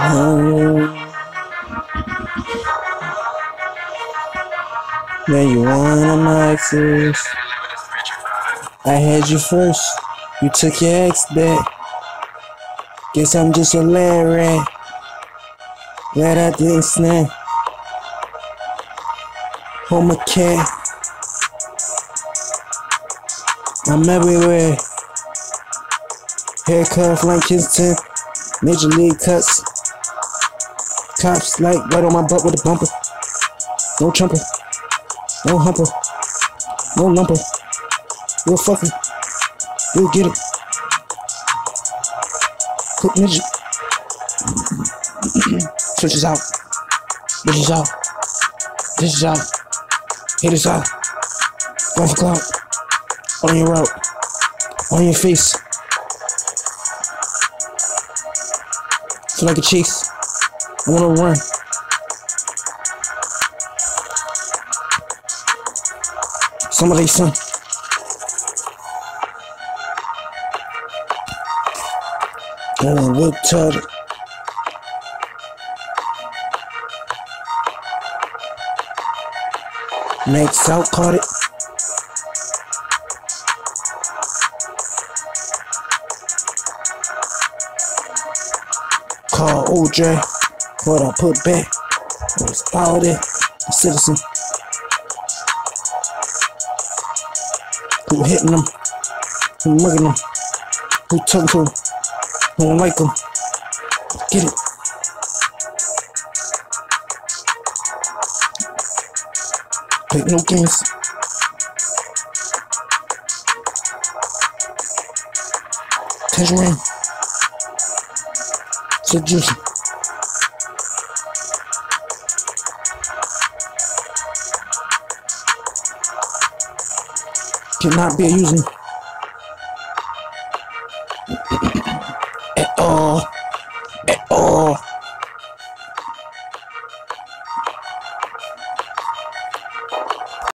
Now you one of my exes. I had you first. You took your ex back. Guess I'm just a land rat. Glad I didn't snap. Home a cat. I'm everywhere. Haircut like Kingston. Major league cuts. Cops like right on my butt with a bumper. No chumper. No humper. No lumper. You'll fucking. You'll get it. Quick midget. Switches out. Bitches out. Bitches out. Haters out. Going for clout. On your route. On your face. Feel like a chase. I wanna run. Somebody son. Oh, wood turtle. Max out, caught it. Call OJ. What I put back. It was out there. A citizen. Who hitting them? Who mugging them? Who talking to them? Who don't like them? Get it. Play no games. Tangerine. So juicy. Cannot be using at all.